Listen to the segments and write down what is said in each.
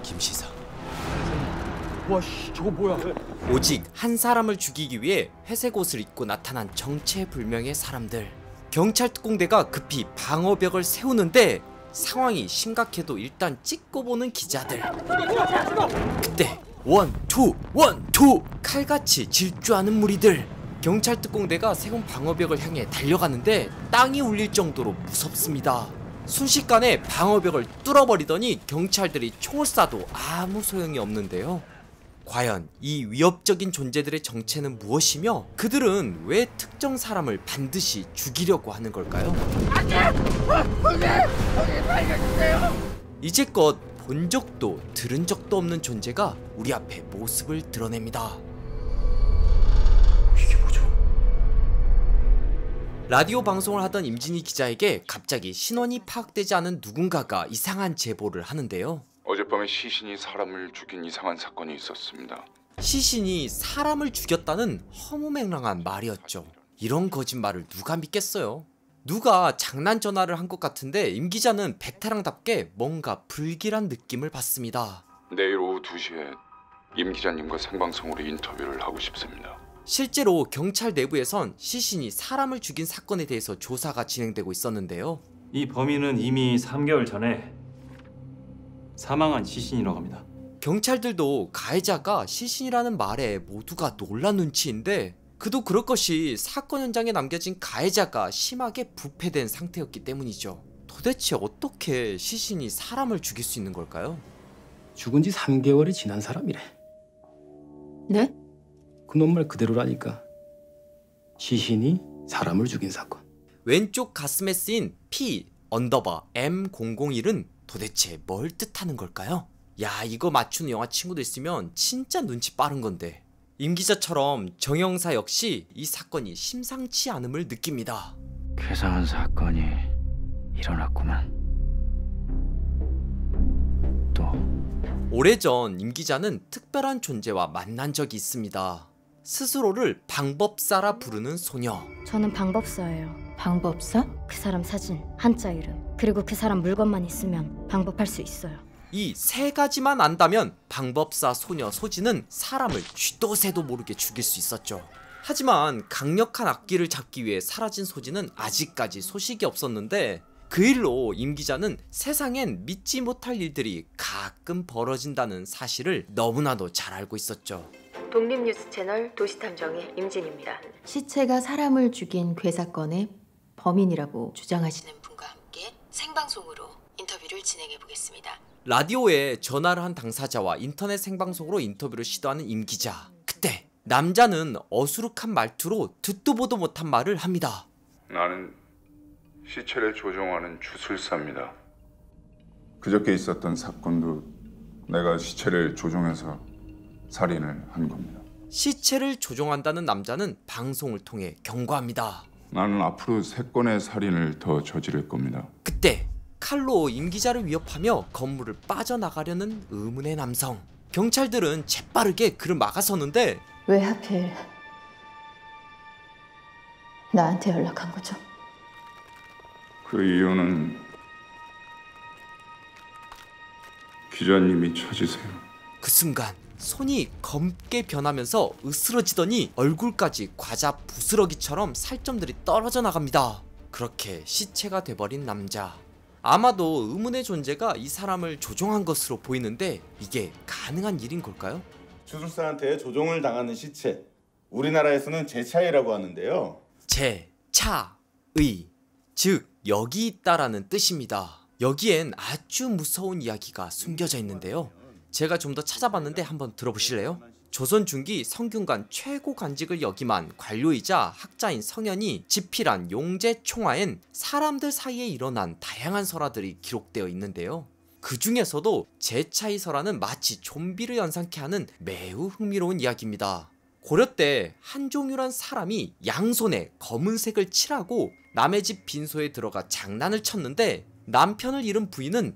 김시사. 와씨 저거 뭐야? 오직 한 사람을 죽이기 위해 회색 옷을 입고 나타난 정체불명의 사람들. 경찰 특공대가 급히 방어벽을 세우는데 상황이 심각해도 일단 찍고 보는 기자들. 그때 원투 칼같이 질주하는 무리들. 경찰 특공대가 세운 방어벽을 향해 달려가는데 땅이 울릴 정도로 무섭습니다. 순식간에 방어벽을 뚫어버리더니 경찰들이 총을 쏴도 아무 소용이 없는데요. 과연 이 위협적인 존재들의 정체는 무엇이며 그들은 왜 특정 사람을 반드시 죽이려고 하는 걸까요? 이제껏 본 적도 들은 적도 없는 존재가 우리 앞에 모습을 드러냅니다. 이게 뭐죠? 라디오 방송을 하던 임진희 기자에게 갑자기 신원이 파악되지 않은 누군가가 이상한 제보를 하는데요. 어젯밤에 시신이 사람을 죽인 이상한 사건이 있었습니다. 시신이 사람을 죽였다는 허무맹랑한 말이었죠. 이런 거짓말을 누가 믿겠어요? 누가 장난 전화를 한 것 같은데 임 기자는 베테랑답게 뭔가 불길한 느낌을 받습니다. 내일 오후 2시에 임 기자님과 생방송으로 인터뷰를 하고 싶습니다. 실제로 경찰 내부에선 시신이 사람을 죽인 사건에 대해서 조사가 진행되고 있었는데요. 이 범인은 이미 3개월 전에 사망한 시신이라고 합니다. 경찰들도 가해자가 시신이라는 말에 모두가 놀란 눈치인데 그도 그럴 것이 사건 현장에 남겨진 가해자가 심하게 부패된 상태였기 때문이죠. 도대체 어떻게 시신이 사람을 죽일 수 있는 걸까요? 죽은 지 3개월이 지난 사람이래. 네? 그놈 말 그대로라니까. 시신이 사람을 죽인 사건. 왼쪽 가슴에 쓰인 P_M001은 도대체 뭘 뜻하는 걸까요? 야, 이거 맞추는 영화 친구도 있으면 진짜 눈치 빠른 건데. 임 기자처럼 정 형사 역시 이 사건이 심상치 않음을 느낍니다. 괴상한 사건이 일어났구만. 또 오래전 임 기자는 특별한 존재와 만난 적이 있습니다. 스스로를 방법사라 부르는 소녀. 저는 방법사예요. 방법사? 그 사람 사진, 한자 이름, 그리고 그 사람 물건만 있으면 방법할 수 있어요. 이 세 가지만 안다면 방법사 소녀 소진은 사람을 쥐도 새도 모르게 죽일 수 있었죠. 하지만 강력한 악기를 잡기 위해 사라진 소진은 아직까지 소식이 없었는데 그 일로 임 기자는 세상엔 믿지 못할 일들이 가끔 벌어진다는 사실을 너무나도 잘 알고 있었죠. 독립뉴스 채널 도시탐정의 임진입니다. 시체가 사람을 죽인 괴사건의 범인이라고 주장하시는 분과 함께 생방송으로 인터뷰를 진행해 보겠습니다. 라디오에 전화를 한 당사자와 인터넷 생방송으로 인터뷰를 시도하는 임 기자. 그때 남자는 어수룩한 말투로 듣도 보도 못한 말을 합니다. 나는 시체를 조종하는 주술사입니다. 그저께 있었던 사건도 내가 시체를 조종해서 살인을 한 겁니다. 시체를 조종한다는 남자는 방송을 통해 경고합니다. 나는 앞으로 3건의 살인을 더 저지를 겁니다. 그때 칼로 임 기자를 위협하며 건물을 빠져나가려는 의문의 남성. 경찰들은 재빠르게 그를 막아서는데 왜 하필 나한테 연락한 거죠? 그 이유는 기자님이 찾으세요. 그 순간 손이 검게 변하면서 으스러지더니 얼굴까지 과자 부스러기처럼 살점들이 떨어져 나갑니다. 그렇게 시체가 돼버린 남자. 아마도 의문의 존재가 이 사람을 조종한 것으로 보이는데 이게 가능한 일인 걸까요? 주술사한테 조종을 당하는 시체, 우리나라에서는 제차이라고 하는데요. 제차의, 즉 여기 있다라는 뜻입니다. 여기엔 아주 무서운 이야기가 숨겨져 있는데요. 제가 좀 더 찾아봤는데 한번 들어보실래요? 조선 중기 성균관 최고 관직을 역임한 관료이자 학자인 성현이 집필한 용제총화엔 사람들 사이에 일어난 다양한 설화들이 기록되어 있는데요. 그 중에서도 제차이 설화는 마치 좀비를 연상케 하는 매우 흥미로운 이야기입니다. 고려 때 한종유란 사람이 양손에 검은색을 칠하고 남의 집 빈소에 들어가 장난을 쳤는데 남편을 잃은 부인은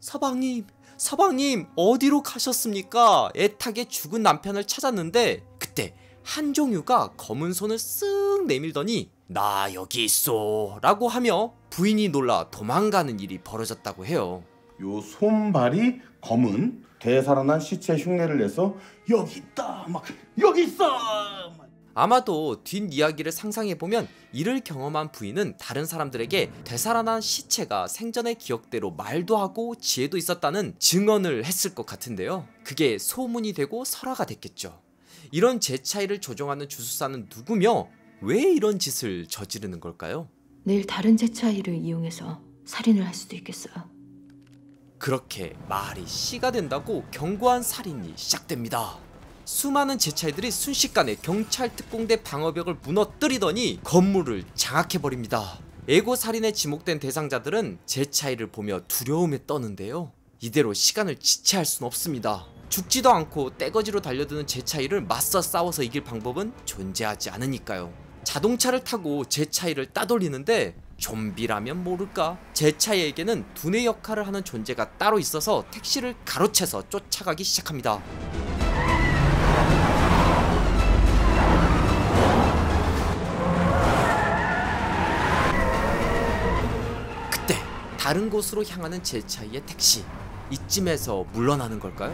서방님 어디로 가셨습니까? 애타게 죽은 남편을 찾았는데 그때 한종유가 검은 손을 쓱 내밀더니 나 여기 있어 라고 하며 부인이 놀라 도망가는 일이 벌어졌다고 해요. 요 손발이 검은 되살아난 시체 흉내를 내서 여기 있다, 막 여기 있어. 아마도 뒷이야기를 상상해보면 이를 경험한 부인은 다른 사람들에게 되살아난 시체가 생전의 기억대로 말도 하고 지혜도 있었다는 증언을 했을 것 같은데요. 그게 소문이 되고 설화가 됐겠죠. 이런 제 차이를 조종하는 주술사는 누구며 왜 이런 짓을 저지르는 걸까요? 내일 다른 제 차이를 이용해서 살인을 할 수도 있겠어요. 그렇게 말이 씨가 된다고 경고한 살인이 시작됩니다. 수많은 제차이들이 순식간에 경찰 특공대 방어벽을 무너뜨리더니 건물을 장악해버립니다. 에고 살인에 지목된 대상자들은 제차이를 보며 두려움에 떠는데요. 이대로 시간을 지체할 순 없습니다. 죽지도 않고 떼거지로 달려드는 제차이를 맞서 싸워서 이길 방법은 존재하지 않으니까요. 자동차를 타고 제차이를 따돌리는데 좀비라면 모를까? 제차이에게는 두뇌 역할을 하는 존재가 따로 있어서 택시를 가로채서 쫓아가기 시작합니다. 그때 다른 곳으로 향하는 제차이의 택시, 이쯤에서 물러나는 걸까요?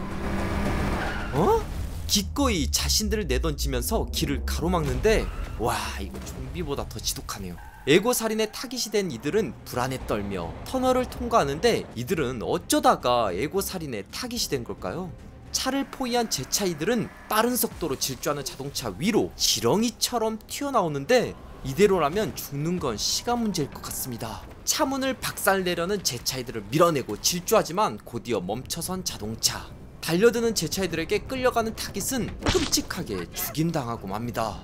기꺼이 자신들을 내던지면서 길을 가로막는데 와, 이거 좀비보다 더 지독하네요. 에고 살인에 타깃이 된 이들은 불안에 떨며 터널을 통과하는데 이들은 어쩌다가 에고 살인에 타깃이 된 걸까요? 차를 포위한 제차이들은 빠른 속도로 질주하는 자동차 위로 지렁이처럼 튀어나오는데 이대로라면 죽는 건 시간 문제일 것 같습니다. 차문을 박살내려는 제차이들을 밀어내고 질주하지만 곧이어 멈춰선 자동차. 달려드는 제차이들에게 끌려가는 타깃은 끔찍하게 죽임당하고 맙니다.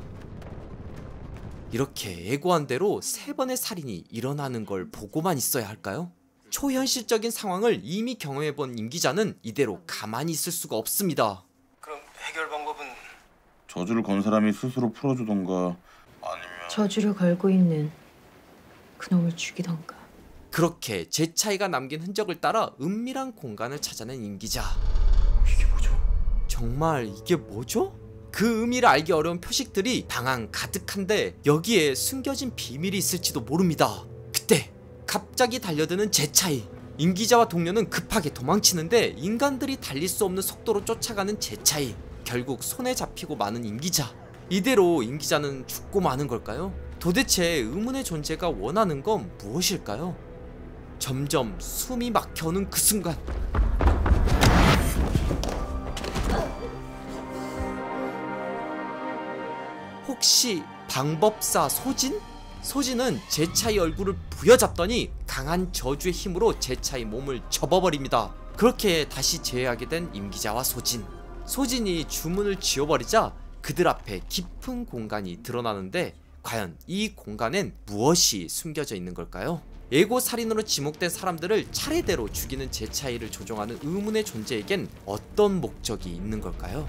이렇게 예고한 대로 3번의 살인이 일어나는 걸 보고만 있어야 할까요? 초현실적인 상황을 이미 경험해본 임 기자는 이대로 가만히 있을 수가 없습니다. 그럼 해결 방법은? 저주를 건 사람이 스스로 풀어주던가 아니면 저주를 걸고 있는 그놈을 죽이던가. 그렇게 제차이가 남긴 흔적을 따라 은밀한 공간을 찾아낸 임 기자. 이게 뭐죠? 정말 이게 뭐죠? 그 의미를 알기 어려운 표식들이 방 안 가득한데 여기에 숨겨진 비밀이 있을지도 모릅니다. 그때 갑자기 달려드는 제차이. 임 기자와 동료는 급하게 도망치는데 인간들이 달릴 수 없는 속도로 쫓아가는 제차이. 결국 손에 잡히고 마는 임 기자. 이대로 임 기자는 죽고 마는 걸까요? 도대체 의문의 존재가 원하는 건 무엇일까요? 점점 숨이 막혀오는 그 순간, 혹시 방법사 소진? 소진은 제차이 얼굴을 부여잡더니 강한 저주의 힘으로 제차이 몸을 접어버립니다. 그렇게 다시 재회하게 된 임 기자와 소진. 소진이 주문을 지워버리자 그들 앞에 깊은 공간이 드러나는데 과연 이 공간엔 무엇이 숨겨져 있는 걸까요? 예고 살인으로 지목된 사람들을 차례대로 죽이는 제차이를 조종하는 의문의 존재에겐 어떤 목적이 있는 걸까요?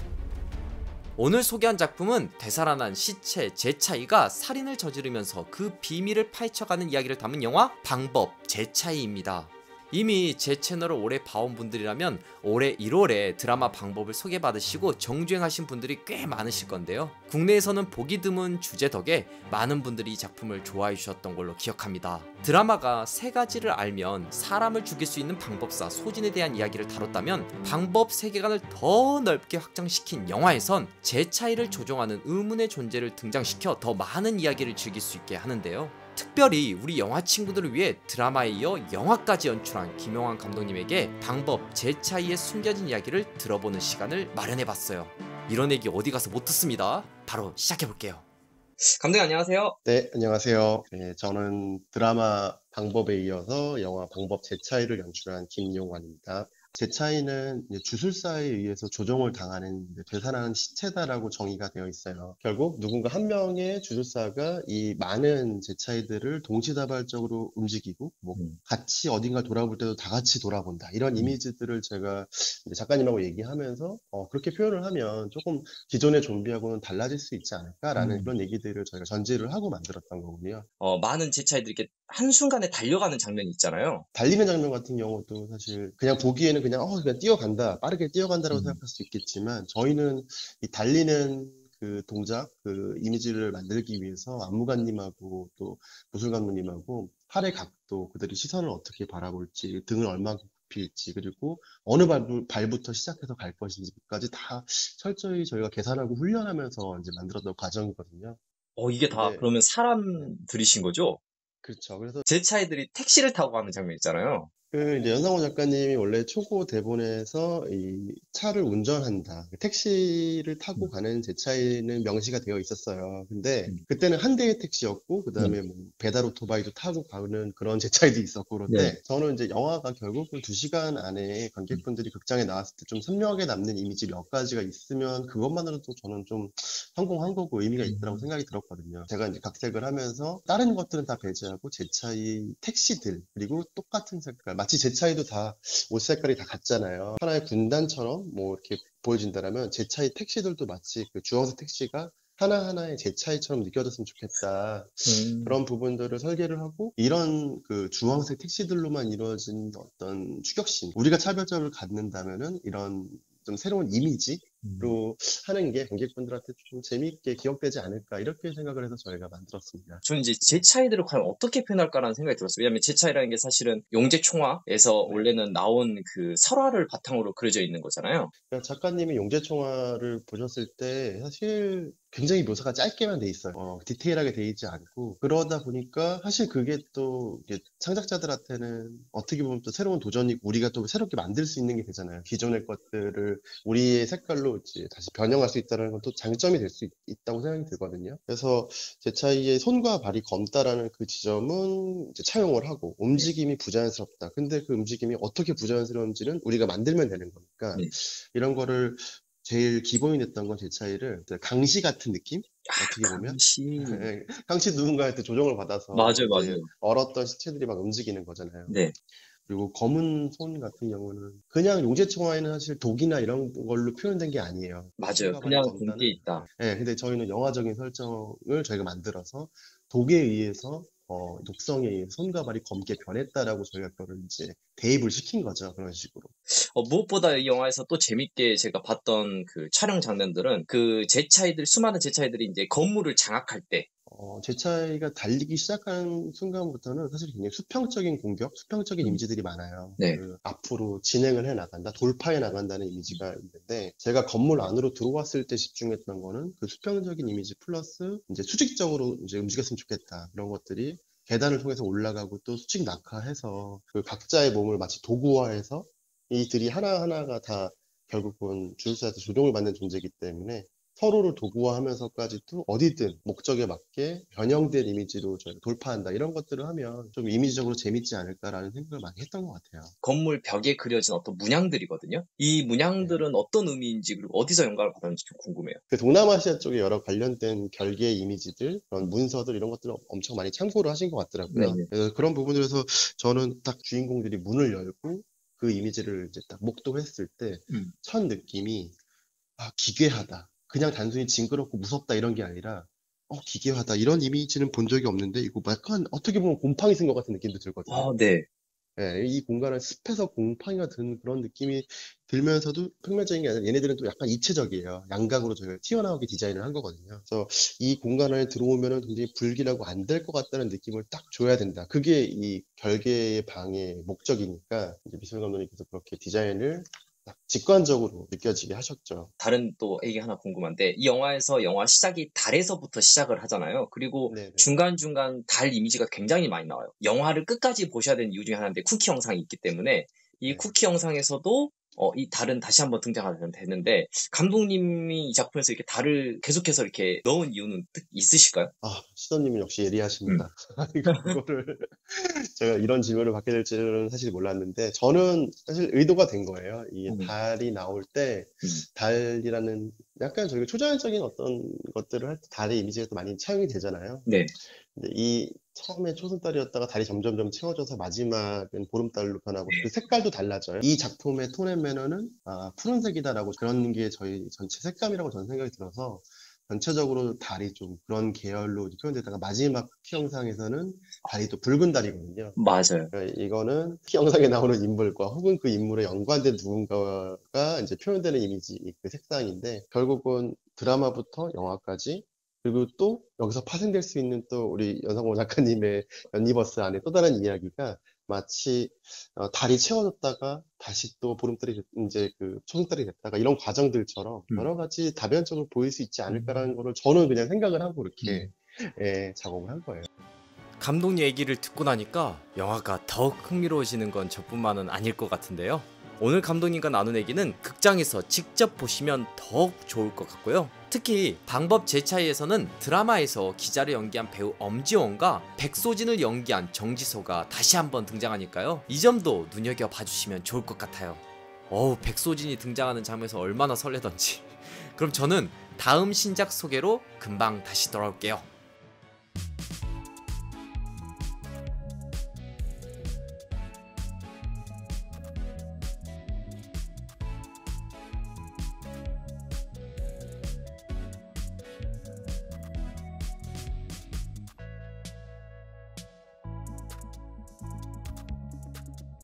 오늘 소개한 작품은 되살아난 시체 제차이가 살인을 저지르면서 그 비밀을 파헤쳐가는 이야기를 담은 영화 방법 제차이입니다. 이미 제 채널을 오래 봐온 분들이라면 올해 1월에 드라마 방법을 소개받으시고 정주행하신 분들이 꽤 많으실 건데요. 국내에서는 보기 드문 주제 덕에 많은 분들이 이 작품을 좋아해 주셨던 걸로 기억합니다. 드라마가 3가지를 알면 사람을 죽일 수 있는 방법사 소진에 대한 이야기를 다뤘다면 방법 세계관을 더 넓게 확장시킨 영화에선 제차이를 조종하는 의문의 존재를 등장시켜 더 많은 이야기를 즐길 수 있게 하는데요. 특별히 우리 영화 친구들을 위해 드라마에 이어 영화까지 연출한 김용환 감독님에게 방법 제차이의 숨겨진 이야기를 들어보는 시간을 마련해봤어요. 이런 얘기 어디 가서 못 듣습니다. 바로 시작해볼게요. 감독님 안녕하세요. 네, 안녕하세요. 네, 저는 드라마 방법에 이어서 영화 방법 제차이를 연출한 김용환입니다. 제차이는 주술사에 의해서 조종을 당하는 되살아난 시체다라고 정의가 되어 있어요. 결국 누군가 한 명의 주술사가 이 많은 제차이들을 동시다발적으로 움직이고 같이 어딘가 돌아볼 때도 다 같이 돌아본다. 이런 이미지들을 제가 작가님하고 얘기하면서 그렇게 표현을 하면 조금 기존의 좀비하고는 달라질 수 있지 않을까라는 그런 얘기들을 저희가 전제를 하고 만들었던 거군요. 많은 제차이들이 이렇게 한순간에 달려가는 장면이 있잖아요. 달리는 장면 같은 경우도 사실 그냥 보기에는 그냥 뛰어간다, 빠르게 뛰어간다라고 생각할 수 있겠지만 저희는 이 달리는 그 동작, 그 이미지를 만들기 위해서 안무관님하고 또 무술 감독님하고 팔의 각도, 그들이 시선을 어떻게 바라볼지, 등을 얼마큼 높일지 그리고 어느 발부터 시작해서 갈 것인지까지 다 철저히 저희가 계산하고 훈련하면서 이제 만들었던 과정이거든요. 이게 다 근데 그러면 사람들이신 거죠? 그렇죠. 그래서 제 차이들이 택시를 타고 가는 장면 있잖아요. 이제 연상호 작가님이 원래 초고 대본에서 이 차를 운전한다. 택시를 타고 가는 제 차에는 명시가 되어 있었어요. 근데 그때는 한 대의 택시였고, 그 다음에 뭐 배달 오토바이도 타고 가는 그런 제 차이도 있었고, 그런데 저는 이제 영화가 결국은 2시간 안에 관객분들이 극장에 나왔을 때 좀 선명하게 남는 이미지 몇 가지가 있으면 그것만으로도 저는 좀 성공한 거고 의미가 있다고 생각이 들었거든요. 제가 이제 각색을 하면서 다른 것들은 다 배제하고 제 차의 택시들, 그리고 똑같은 색깔, 마치 제 차이도 다 옷 색깔이 다 같잖아요. 하나의 군단처럼 뭐 이렇게 보여진다라면 제 차의 택시들도 마치 그 주황색 택시가 하나하나의 제 차이처럼 느껴졌으면 좋겠다. 그런 부분들을 설계를 하고 이런 그 주황색 택시들로만 이루어진 어떤 추격심, 우리가 차별점을 갖는다면은 이런 좀 새로운 이미지로 하는 게 관객분들한테 좀 재미있게 기억되지 않을까 이렇게 생각을 해서 저희가 만들었습니다. 저는 이제 제 차이들을 과연 어떻게 표현할까라는 생각이 들었어요. 왜냐하면 제 차이라는 게 사실은 용재총화에서 원래는 나온 그 설화를 바탕으로 그려져 있는 거잖아요. 그러니까 작가님이 용재총화를 보셨을 때 사실 굉장히 묘사가 짧게만 돼 있어요. 디테일하게 돼 있지 않고 그러다 보니까 사실 그게 또 이게 창작자들한테는 어떻게 보면 또 새로운 도전이고 우리가 또 새롭게 만들 수 있는 게 되잖아요. 기존의 것들을 우리의 색깔로 이제 다시 변형할 수 있다는 건 또 장점이 될 수 있다고 생각이 들거든요. 그래서 제 차이의 손과 발이 검다라는 그 지점은 이제 차용을 하고 움직임이 부자연스럽다. 근데 그 움직임이 어떻게 부자연스러운지는 우리가 만들면 되는 거니까 이런 거를 제일 기본이 됐던 건 제 차이를 강시 같은 느낌? 어떻게 보면 강시 누군가한테 조종을 받아서 맞아요. 얼었던 시체들이 막 움직이는 거잖아요. 네. 그리고 검은 손 같은 경우는 그냥 용재총화에는 사실 독이나 이런 걸로 표현된 게 아니에요. 맞아요. 그냥 공기에 있다. 네, 근데 저희는 영화적인 설정을 저희가 만들어서 독에 의해서 독성에 의해서 손과 발이 검게 변했다라고 저희가 그걸 이제 대입을 시킨 거죠. 그런 식으로. 무엇보다 이 영화에서 또 재밌게 제가 봤던 그 촬영 장면들은 그 수많은 제차이들이 이제 건물을 장악할 때 제 차이가 달리기 시작한 순간부터는 사실 굉장히 수평적인 공격, 수평적인 이미지들이 많아요. 그 앞으로 진행을 해 나간다, 돌파해 나간다는 이미지가 있는데, 제가 건물 안으로 들어왔을 때 집중했던 거는 그 수평적인 이미지 플러스 이제 수직적으로 이제 움직였으면 좋겠다. 그런 것들이 계단을 통해서 올라가고 또 수직 낙하해서 그 각자의 몸을 마치 도구화해서 이들이 하나하나가 다 결국은 주술사에서 조종을 받는 존재이기 때문에 서로를 도구화하면서까지도 어디든 목적에 맞게 변형된 이미지로 저희가 돌파한다 이런 것들을 하면 좀 이미지적으로 재밌지 않을까라는 생각을 많이 했던 것 같아요. 건물 벽에 그려진 어떤 문양들이거든요. 이 문양들은 어떤 의미인지 그리고 어디서 영감을 받았는지 좀 궁금해요. 그 동남아시아 쪽에 여러 관련된 결계 이미지들, 그런 문서들 이런 것들을 엄청 많이 참고를 하신 것 같더라고요. 그래서 그런 부분들에서 저는 딱 주인공들이 문을 열고 그 이미지를 이제 딱 목도했을 때 첫 느낌이 기괴하다. 그냥 단순히 징그럽고 무섭다 이런 게 아니라 기괴하다 이런 이미지는 본 적이 없는데 이거 약간 어떻게 보면 곰팡이 쓴 것 같은 느낌도 들거든요. 네. 네, 이 공간은 습해서 곰팡이가 드는 그런 느낌이 들면서도 평면적인 게 아니라 얘네들은 또 약간 입체적이에요. 양각으로 저희가 튀어나오게 디자인을 한 거거든요. 그래서 이 공간 안에 들어오면은 굉장히 불길하고 안 될 것 같다는 느낌을 딱 줘야 된다. 그게 이 결계의 방의 목적이니까 이제 미술 감독님께서 그렇게 디자인을 딱 직관적으로 느껴지게 하셨죠. 다른 또 얘기 하나 궁금한데 이 영화에서 영화 시작이 달에서부터 시작을 하잖아요. 그리고 중간중간 달 이미지가 굉장히 많이 나와요. 영화를 끝까지 보셔야 되는 이유 중에 하나인데 쿠키 영상이 있기 때문에 이 쿠키 영상에서도 이 달은 다시 한번 등장하면 되는데 감독님이 이 작품에서 이렇게 달을 계속해서 이렇게 넣은 이유는 있으실까요? 시도님은 역시 예리하십니다. 이거를 제가 이런 질문을 받게 될 줄은 사실 몰랐는데 저는 사실 의도가 된 거예요. 이 달이 나올 때 달이라는 약간 저희가 초자연적인 어떤 것들을 할 때 달의 이미지가 또 많이 차용이 되잖아요. 네. 근데 이 처음에 초승달이었다가 달이 점점점 채워져서 마지막은 보름달로 변하고 그 색깔도 달라져요. 이 작품의 톤 앤 매너는 푸른색이다라고 그런 게 저희 전체 색감이라고 저는 생각이 들어서 전체적으로 달이 좀 그런 계열로 표현되다가 마지막 키 영상에서는 달이 또 붉은 달이거든요. 맞아요. 그러니까 이거는 키 영상에 나오는 인물과 혹은 그 인물에 연관된 누군가가 이제 표현되는 이미지, 그 색상인데 결국은 드라마부터 영화까지 그리고 또 여기서 파생될 수 있는 또 우리 연상호 작가님의 연니버스 안에 또 다른 이야기가 마치 달이 채워졌다가 다시 또 보름달이 이제 그 초승달이 됐다가 이런 과정들처럼 여러 가지 다변적으로 보일 수 있지 않을까라는 거를 저는 그냥 생각을 하고 이렇게 예, 작업을 한 거예요. 감독 얘기를 듣고 나니까 영화가 더욱 흥미로워지는 건 저뿐만은 아닐 것 같은데요. 오늘 감독님과 나눈 얘기는 극장에서 직접 보시면 더욱 좋을 것 같고요. 특히 방법 제 차이에서는 드라마에서 기자를 연기한 배우 엄지원과 백소진을 연기한 정지소가 다시 한번 등장하니까요. 이 점도 눈여겨봐 주시면 좋을 것 같아요. 백소진이 등장하는 장면에서 얼마나 설레던지. 그럼 저는 다음 신작 소개로 금방 다시 돌아올게요.